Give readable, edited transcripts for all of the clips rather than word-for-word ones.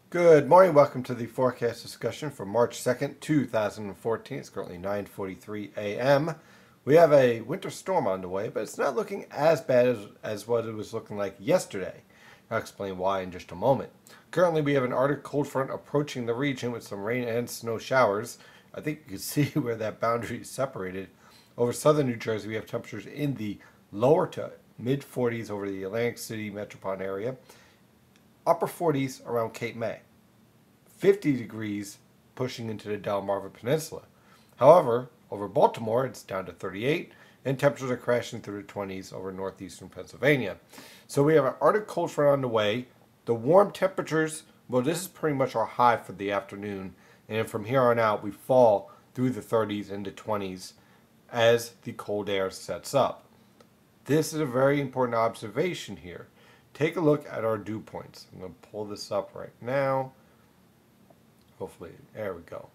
Good morning. Welcome to the forecast discussion for March 2nd, 2014. It's currently 9:43 a.m. We have a winter storm on the way, but it's not looking as bad as what it was looking like yesterday. I'll explain why in just a moment. Currently, we have an Arctic cold front approaching the region with some rain and snow showers. I think you can see where that boundary is separated. Over southern New Jersey, we have temperatures in the lower to mid 40s over the Atlantic City metropolitan area, upper 40s around Cape May, 50 degrees pushing into the Delmarva Peninsula. However, over Baltimore, it's down to 38, and temperatures are crashing through the 20s over northeastern Pennsylvania. So we have an Arctic cold front on the way. The warm temperatures, well, this is pretty much our high for the afternoon, and from here on out, we fall through the 30s into 20s as the cold air sets up. This is a very important observation here. Take a look at our dew points. I'm going to pull this up right now. Hopefully, there we go.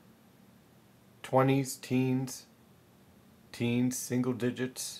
20s, teens, single digits.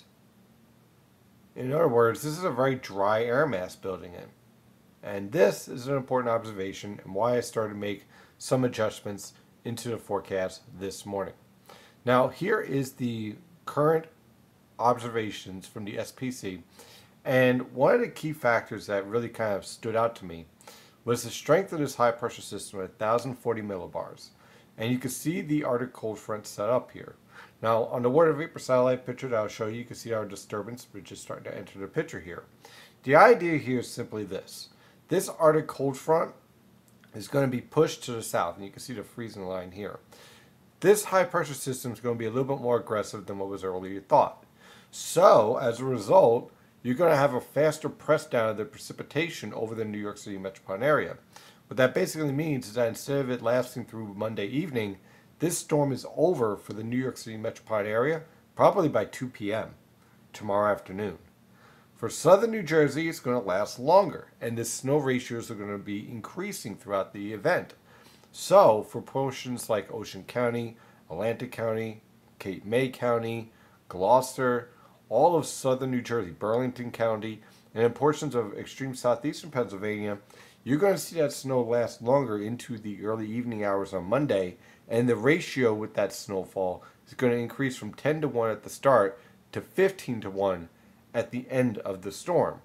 In other words, this is a very dry air mass building in. And this is an important observation and why I started to make some adjustments into the forecast this morning. Now, here is the current observations from the SPC. And one of the key factors that really kind of stood out to me was the strength of this high pressure system at 1040 millibars. And you can see the Arctic cold front set up here. Now, on the water vapor satellite picture that I'll show you, you can see our disturbance, which is starting to enter the picture here. The idea here is simply this. This Arctic cold front is going to be pushed to the south, and you can see the freezing line here. This high pressure system is going to be a little bit more aggressive than what was earlier thought. So, as a result, you're going to have a faster press down of the precipitation over the New York City metropolitan area. What that basically means is that instead of it lasting through Monday evening, this storm is over for the New York City metropolitan area probably by 2 p.m. tomorrow afternoon. For southern New Jersey, it's going to last longer, and the snow ratios are going to be increasing throughout the event. So, for portions like Ocean County, Atlantic County, Cape May County, Gloucester, all of southern New Jersey, Burlington County, and in portions of extreme southeastern Pennsylvania, you're going to see that snow last longer into the early evening hours on Monday, and the ratio with that snowfall is going to increase from 10 to 1 at the start to 15 to 1 at the end of the storm.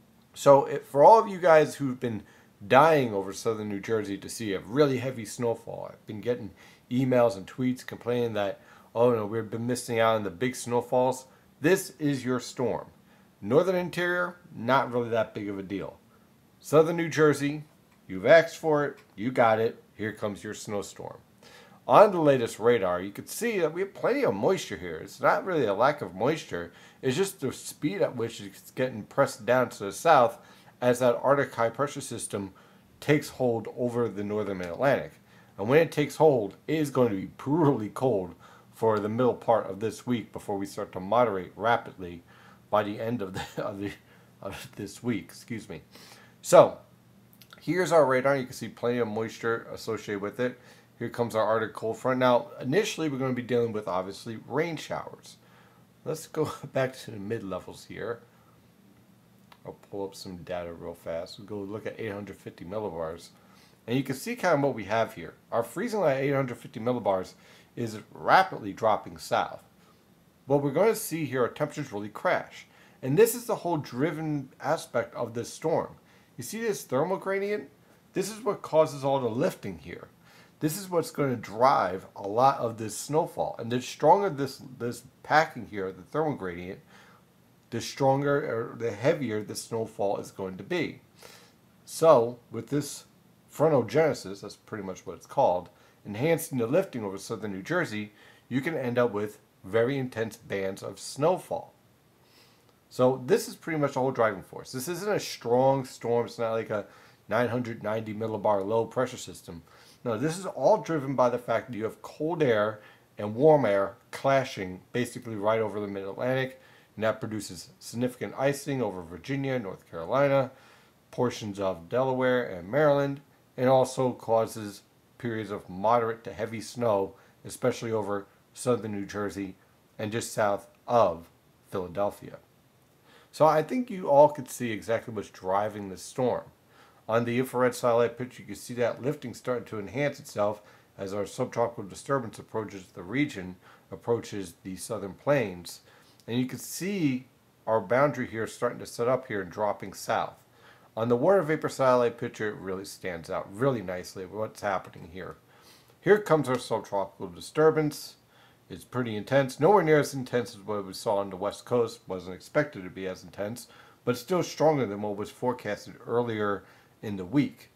So for all of you guys who've been dying over southern New Jersey to see a really heavy snowfall, I've been getting emails and tweets complaining that, oh no, we've been missing out on the big snowfalls. This is your storm. Northern interior, not really that big of a deal. Southern New Jersey, you've asked for it, you got it, here comes your snowstorm. On the latest radar, you can see that we have plenty of moisture here. It's not really a lack of moisture, it's just the speed at which it's getting pressed down to the south as that Arctic high pressure system takes hold over the northern Mid-Atlantic. And when it takes hold, it is going to be brutally cold for the middle part of this week before we start to moderate rapidly by the end of this week. Excuse me. So here's our radar. You can see plenty of moisture associated with it. Here comes our Arctic cold front. Now, initially, we're going to be dealing with, obviously, rain showers. Let's go back to the mid-levels here. I'll pull up some data real fast. We'll go look at 850 millibars. And you can see kind of what we have here. Our freezing line at 850 millibars is rapidly dropping south. What we're going to see here are temperatures really crash. And this is the whole driven aspect of this storm. You see this thermal gradient? This is what causes all the lifting here. This is what's going to drive a lot of this snowfall. And the stronger this packing here, the thermal gradient, the stronger or the heavier the snowfall is going to be. So with this frontogenesis, that's pretty much what it's called, enhancing the lifting over southern New Jersey, you can end up with very intense bands of snowfall. So this is pretty much the whole driving force. This isn't a strong storm. It's not like a 990 millibar low pressure system. No, this is all driven by the fact that you have cold air and warm air clashing basically right over the mid-Atlantic, and that produces significant icing over Virginia, North Carolina, portions of Delaware and Maryland, and also causes periods of moderate to heavy snow, especially over southern New Jersey and just south of Philadelphia. So I think you all could see exactly what's driving this storm. On the infrared satellite picture, you can see that lifting starting to enhance itself as our subtropical disturbance approaches the region, approaches the southern plains. And you can see our boundary here starting to set up here and dropping south. On the water vapor satellite picture, it really stands out really nicely what's happening here. Here comes our subtropical disturbance. It's pretty intense. Nowhere near as intense as what we saw on the west coast. Wasn't expected to be as intense, but still stronger than what was forecasted earlier in the week.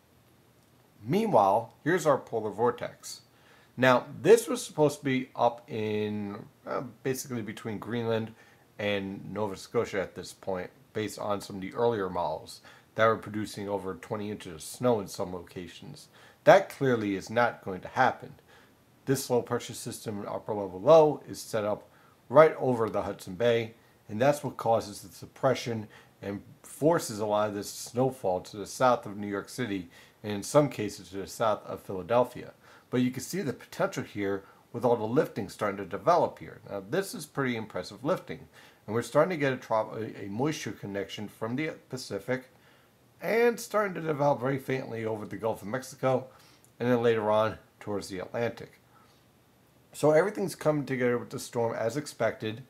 Meanwhile, here's our polar vortex. Now, this was supposed to be up in basically between Greenland and Nova Scotia at this point, based on some of the earlier models that were producing over 20 inches of snow in some locations. That clearly is not going to happen. This low pressure system, upper level low, is set up right over the Hudson Bay, and that's what causes the suppression and forces a lot of this snowfall to the south of New York City, and in some cases to the south of Philadelphia. But you can see the potential here with all the lifting starting to develop here. Now this is pretty impressive lifting, and we're starting to get a moisture connection from the Pacific and starting to develop very faintly over the Gulf of Mexico, and then later on towards the Atlantic. So everything's coming together with the storm as expected.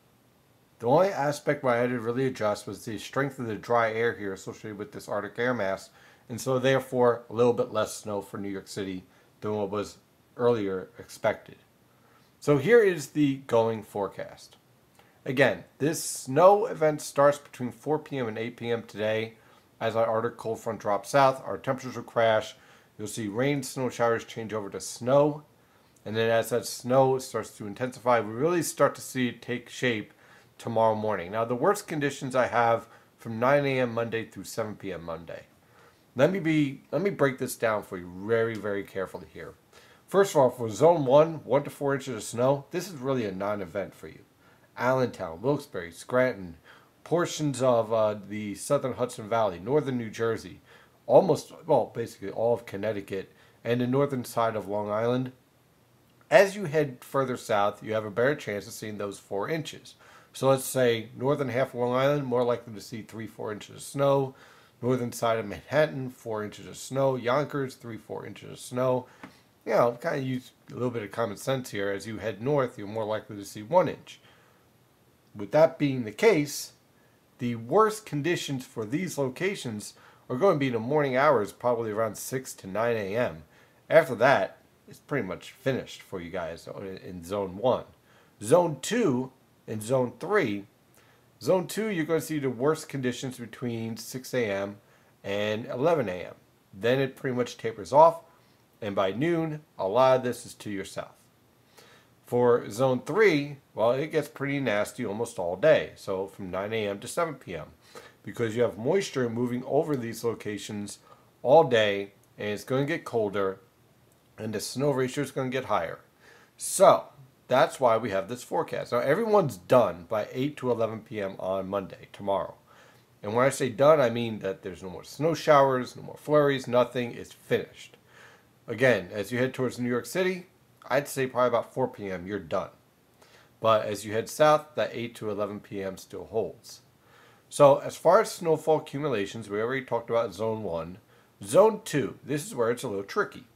The only aspect where I had to really adjust was the strength of the dry air here associated with this Arctic air mass, and so therefore a little bit less snow for New York City than what was earlier expected. So here is the going forecast. Again, this snow event starts between 4 p.m. and 8 p.m. today. As our Arctic cold front drops south, our temperatures will crash. You'll see rain, snow showers change over to snow. And then as that snow starts to intensify, we really start to see it take shape tomorrow morning. Now, the worst conditions I have from 9 a.m. Monday through 7 p.m. Monday. Let me break this down for you very, very carefully here. First of all, for Zone 1 to 4 inches of snow, this is really a non-event for you. Allentown, Wilkes-Barre, Scranton, portions of the southern Hudson Valley, northern New Jersey, basically all of Connecticut, and the northern side of Long Island. As you head further south, you have a better chance of seeing those 4 inches. So let's say northern half of Long Island, more likely to see 3-4 inches of snow. Northern side of Manhattan, 4 inches of snow. Yonkers, 3-4 inches of snow. You know, kind of use a little bit of common sense here. As you head north, you're more likely to see 1 inch. With that being the case, the worst conditions for these locations are going to be in the morning hours, probably around 6 to 9 a.m. After that, it's pretty much finished for you guys in Zone 1. Zone 2 and Zone 3. Zone 2, you're going to see the worst conditions between 6 a.m. and 11 a.m. Then it pretty much tapers off, and by noon, a lot of this is to your south. For Zone 3, well, it gets pretty nasty almost all day, so from 9 a.m. to 7 p.m. because you have moisture moving over these locations all day, and it's going to get colder, and the snow ratio is going to get higher. So that's why we have this forecast. Now everyone's done by 8 to 11 p.m. on Monday, tomorrow. And when I say done, I mean that there's no more snow showers, no more flurries, nothing is finished. Again, as you head towards New York City, I'd say probably about 4 p.m. you're done. But as you head south, that 8 to 11 p.m. still holds. So as far as snowfall accumulations, we already talked about Zone 1. Zone 2, this is where it's a little tricky.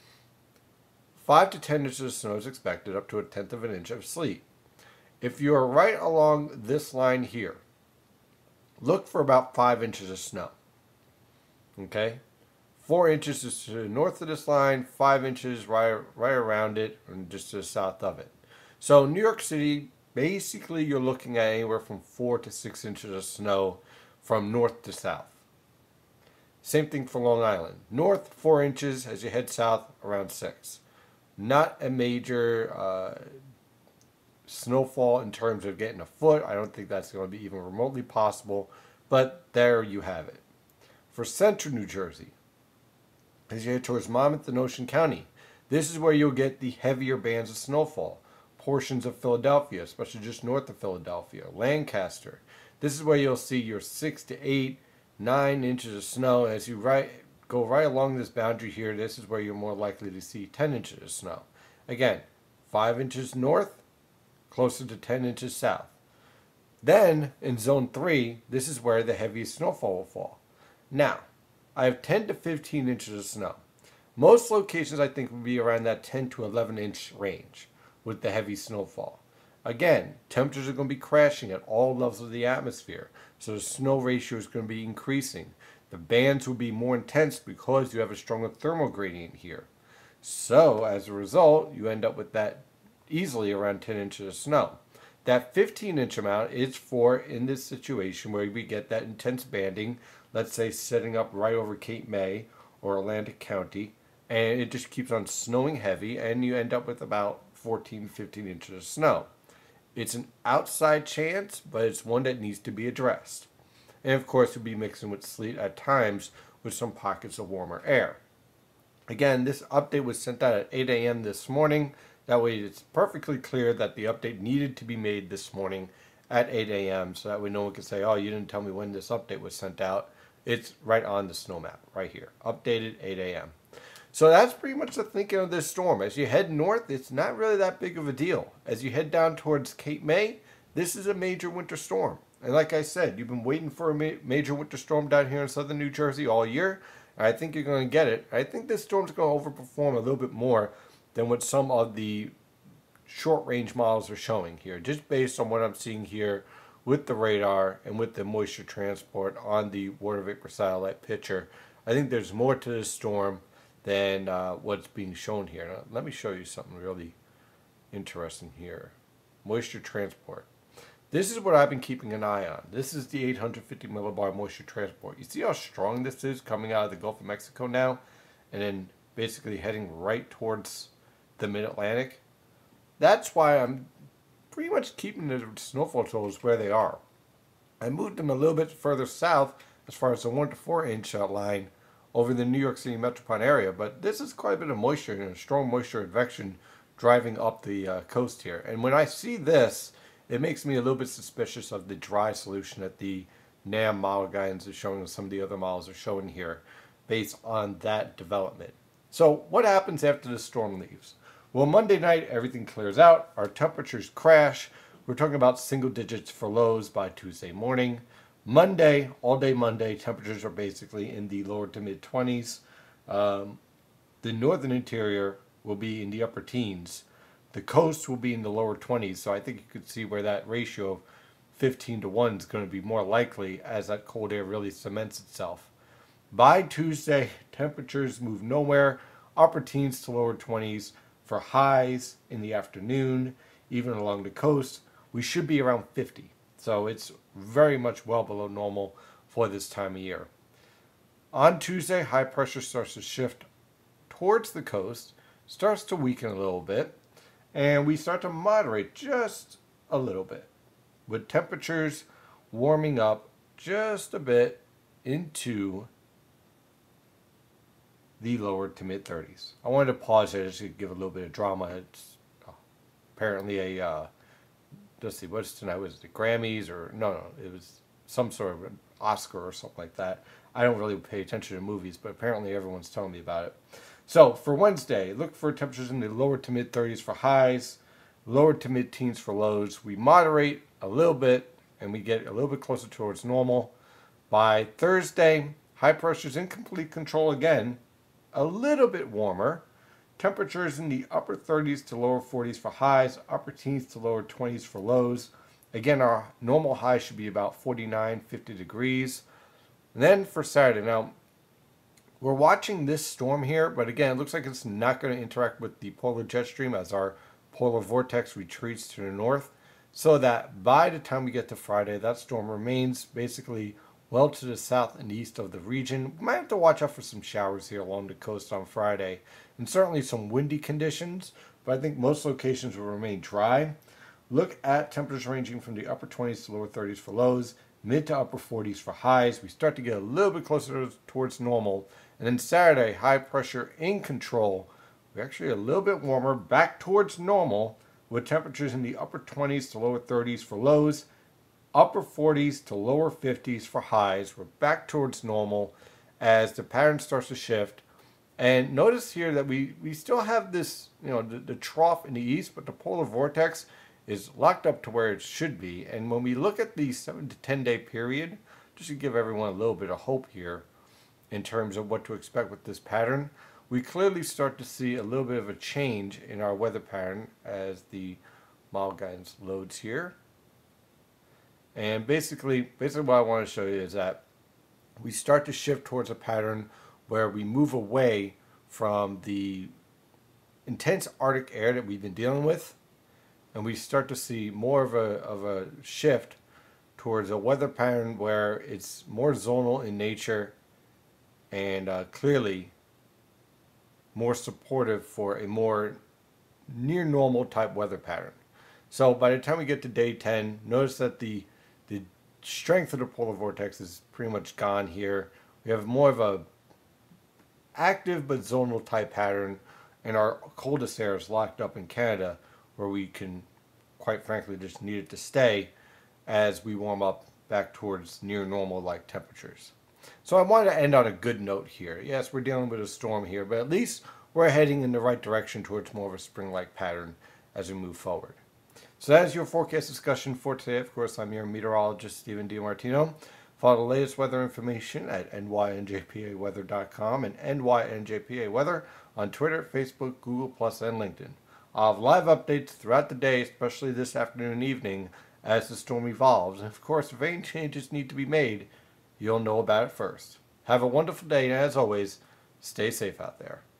5 to 10 inches of snow is expected, up to 1/10 of an inch of sleet. If you are right along this line here, look for about 5 inches of snow. Okay? 4 inches is to the north of this line, 5 inches right around it, and just to the south of it. So New York City, basically you're looking at anywhere from 4 to 6 inches of snow from north to south. Same thing for Long Island. North, 4 inches. As you head south, around 6. Not a major snowfall in terms of getting a foot. I don't think that's going to be even remotely possible. But there you have it. For central New Jersey, as you head towards Monmouth and Ocean County, this is where you'll get the heavier bands of snowfall. Portions of Philadelphia, especially just north of Philadelphia, Lancaster. This is where you'll see your 6 to 8, 9 inches of snow. As you go right along this boundary here, this is where you're more likely to see 10 inches of snow. Again, 5 inches north, closer to 10 inches south. Then, in Zone 3, this is where the heaviest snowfall will fall. Now, I have 10 to 15 inches of snow. Most locations I think would be around that 10 to 11 inch range with the heavy snowfall. Again, temperatures are going to be crashing at all levels of the atmosphere, so the snow ratio is going to be increasing. The bands will be more intense because you have a stronger thermal gradient here. So, as a result, you end up with that easily around 10 inches of snow. That 15-inch amount is for in this situation where we get that intense banding, let's say setting up right over Cape May or Atlantic County, and it just keeps on snowing heavy, and you end up with about 14, 15 inches of snow. It's an outside chance, but it's one that needs to be addressed. And of course, you'll be mixing with sleet at times with some pockets of warmer air. Again, this update was sent out at 8 a.m. this morning. That way it's perfectly clear that the update needed to be made this morning at 8 a.m. so that way no one can say, oh, you didn't tell me when this update was sent out. It's right on the snow map, right here. Updated 8 a.m. So that's pretty much the thinking of this storm. As you head north, it's not really that big of a deal. As you head down towards Cape May, this is a major winter storm. And like I said, you've been waiting for a major winter storm down here in southern New Jersey all year. I think you're going to get it. I think this storm's going to overperform a little bit more than what some of the short-range models are showing here, just based on what I'm seeing here with the radar and with the moisture transport on the water vapor satellite picture. I think there's more to this storm than what's being shown here. Now, let me show you something really interesting here. Moisture transport. This is what I've been keeping an eye on. This is the 850 millibar moisture transport. You see how strong this is coming out of the Gulf of Mexico now, and then basically heading right towards the mid-Atlantic? That's why I'm pretty much keeping the snowfall totals where they are. I moved them a little bit further south as far as the 1 to 4 inch line over the New York City metropolitan area, but this is quite a bit of moisture and a strong moisture advection driving up the coast here. And when I see this, it makes me a little bit suspicious of the dry solution that the NAM model guidance is showing and some of the other models are showing here based on that development. So what happens after the storm leaves? Well, Monday night, everything clears out. Our temperatures crash. We're talking about single digits for lows by Tuesday morning. Monday, all day Monday, temperatures are basically in the lower to mid 20s. The northern interior will be in the upper teens. The coast will be in the lower 20s. So I think you could see where that ratio of 15 to 1 is going to be more likely as that cold air really cements itself. By Tuesday, temperatures move nowhere. Upper teens to lower 20s. For highs in the afternoon, even along the coast, we should be around 50. So it's very much well below normal for this time of year. On Tuesday, high pressure starts to shift towards the coast, starts to weaken a little bit, and we start to moderate just a little bit, with temperatures warming up just a bit into the lower to mid 30s. I wanted to pause there just to give a little bit of drama. It's apparently a, let's see, what's tonight? Was it the Grammys or, no, it was some sort of an Oscar or something like that. I don't really pay attention to movies, but apparently everyone's telling me about it. So for Wednesday, look for temperatures in the lower to mid 30s for highs, lower to mid teens for lows. We moderate a little bit and we get a little bit closer towards normal. By Thursday, high pressures in complete control again. A little bit warmer. Temperatures in the upper 30s to lower 40s for highs, upper teens to lower 20s for lows. Again, our normal high should be about 49, 50 degrees. And then for Saturday, now we're watching this storm here, but again, it looks like it's not going to interact with the polar jet stream as our polar vortex retreats to the north. So that by the time we get to Friday, that storm remains basically well to the south and east of the region. We might have to watch out for some showers here along the coast on Friday, and certainly some windy conditions, but I think most locations will remain dry. Look at temperatures ranging from the upper 20s to lower 30s for lows, mid to upper 40s for highs. We start to get a little bit closer towards normal, and then Saturday, high pressure in control. We're actually a little bit warmer, back towards normal, with temperatures in the upper 20s to lower 30s for lows, upper 40s to lower 50s for highs. We're back towards normal as the pattern starts to shift. And notice here that we still have this, the trough in the east, but the polar vortex is locked up to where it should be. And when we look at the 7 to 10 day period, just to give everyone a little bit of hope here, in terms of what to expect with this pattern, we clearly start to see a little bit of a change in our weather pattern as the model guidance loads here. And basically what I want to show you is that we start to shift towards a pattern where we move away from the intense Arctic air that we've been dealing with, and we start to see more of a shift towards a weather pattern where it's more zonal in nature and clearly more supportive for a more near normal type weather pattern. So by the time we get to day 10, notice that the strength of the polar vortex is pretty much gone here. We have more of a active but zonal type pattern, and our coldest air is locked up in Canada, where we can, quite frankly, just need it to stay as we warm up back towards near normal like temperatures. So I wanted to end on a good note here. Yes, we're dealing with a storm here, but at least we're heading in the right direction towards more of a spring-like pattern as we move forward. So that is your forecast discussion for today. Of course, I'm your meteorologist, Stephen DiMartino. Follow the latest weather information at nynjpaweather.com and nynjpaweather on Twitter, Facebook, Google+, and LinkedIn. I'll have live updates throughout the day, especially this afternoon and evening, as the storm evolves. And of course, if any changes need to be made, you'll know about it first. Have a wonderful day, and as always, stay safe out there.